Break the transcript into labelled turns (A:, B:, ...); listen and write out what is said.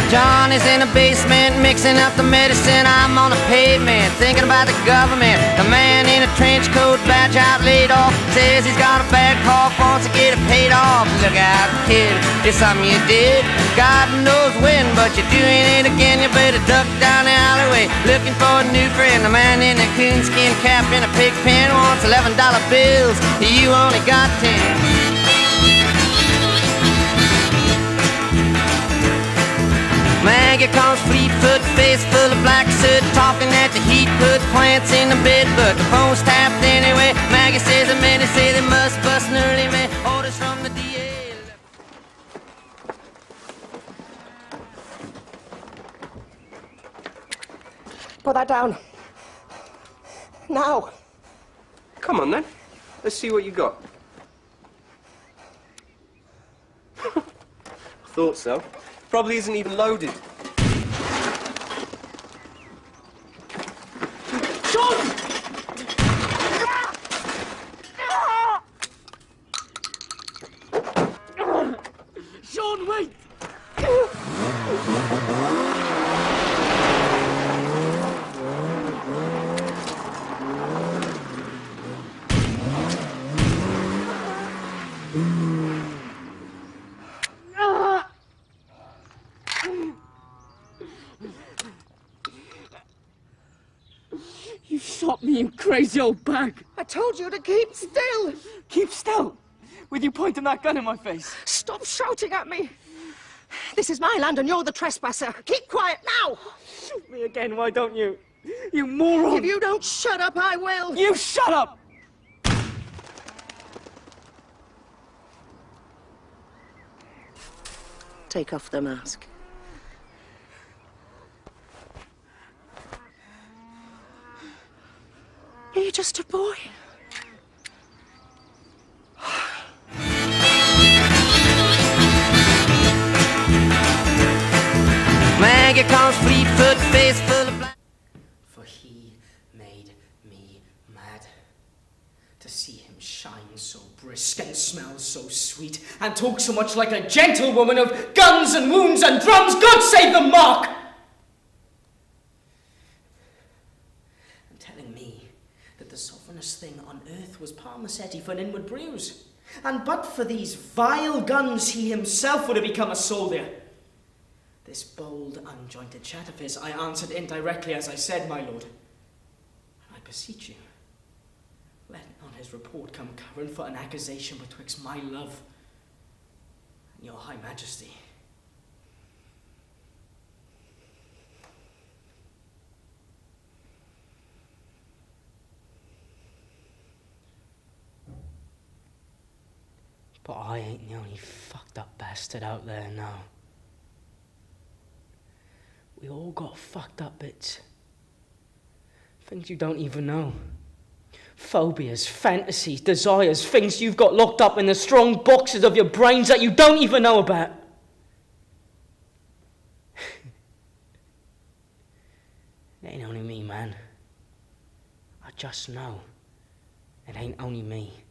A: Johnny's in the basement mixing up the medicine. I'm on the pavement thinking about the government. The man in a trench coat, badge out, laid off, says he's got a bad cough, wants to get it paid off. Look out, kid, it's something you did. God knows when, but you're doing it again. You better duck down the alleyway looking for a new friend. The man in a coonskin cap and a pig pen wants $11 bills. You only got 10. Maggie comes fleet-foot, face full of black soot, talking at the heat, put plants in the bed, but the phone's tapped anyway. Maggie says the men say they must bust an early man. Orders from the DA.
B: Put that down. Now.
C: Come on then. Let's see what you got. Thought so. Probably isn't even loaded.
B: Sean! Sean, wait!
D: You shot me, you crazy old bag.
B: I told you to keep still.
D: Keep still. With you pointing that gun in my face.
B: Stop shouting at me. This is my land and you're the trespasser. Keep quiet now.
D: Shoot me again, why don't you? You moron.
B: If you don't shut up, I will.
D: You shut up!
B: Take off the mask. Are you just a boy?
A: Maggie comes fleet-foot, face full of black.
E: For he made me mad. To see him shine so brisk and smell so sweet and talk so much like a gentlewoman of guns and wounds and drums. God save the mark! And telling me that the sovereignest thing on earth was Parmacetti for an inward bruise. And but for these vile guns, he himself would have become a soldier. This bold, unjointed chat of his I answered indirectly as I said, my lord. I beseech you, let not his report come current for an accusation betwixt my love and your high majesty. But I ain't the only fucked up bastard out there now. We all got fucked up bits. Things you don't even know. Phobias, fantasies, desires, things you've got locked up in the strong boxes of your brains that you don't even know about. It ain't only me, man. I just know it ain't only me.